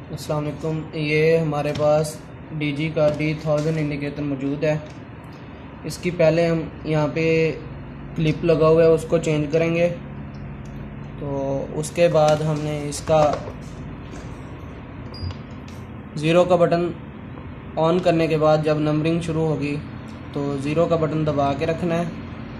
अस्सलाम वालेकुम। ये हमारे पास DG का D1000 इंडिकेटर मौजूद है। इसकी पहले हम यहाँ पे क्लिप लगा हुआ है उसको चेंज करेंगे। तो उसके बाद हमने इसका ज़ीरो का बटन ऑन करने के बाद जब नंबरिंग शुरू होगी तो ज़ीरो का बटन दबा के रखना है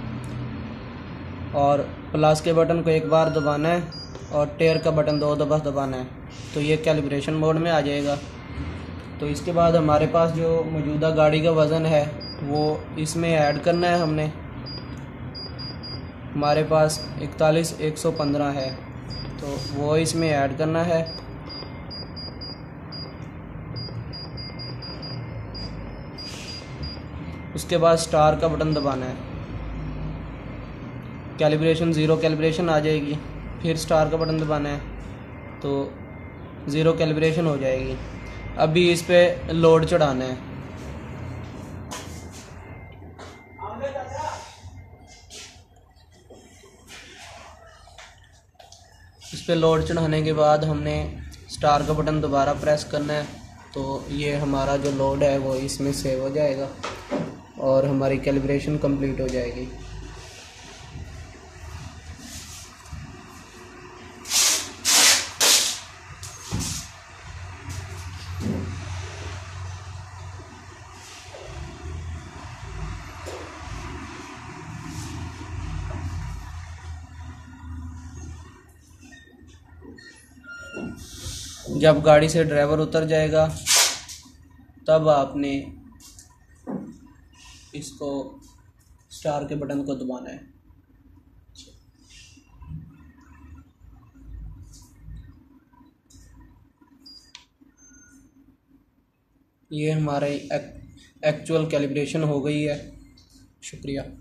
और प्लस के बटन को एक बार दबाना है और टेयर का बटन 2 दफ़ा दबाना है, तो ये कैलिब्रेशन मोड में आ जाएगा। तो इसके बाद हमारे पास जो मौजूदा गाड़ी का वज़न है वो इसमें ऐड करना है हमने। हमारे पास 41,115 है तो वो इसमें ऐड करना है। उसके बाद स्टार का बटन दबाना है, कैलिब्रेशन ज़ीरो कैलिब्रेशन आ जाएगी। फिर स्टार का बटन दबाना है तो ज़ीरो कैलिब्रेशन हो जाएगी। अभी इस पे लोड चढ़ाना है। इस पे लोड चढ़ाने के बाद हमने स्टार का बटन दोबारा प्रेस करना है, तो ये हमारा जो लोड है वो इसमें सेव हो जाएगा और हमारी कैलिब्रेशन कंप्लीट हो जाएगी। जब गाड़ी से ड्राइवर उतर जाएगा तब आपने इसको स्टार के बटन को दबाना है। ये हमारे एक्चुअल कैलिब्रेशन हो गई है। शुक्रिया।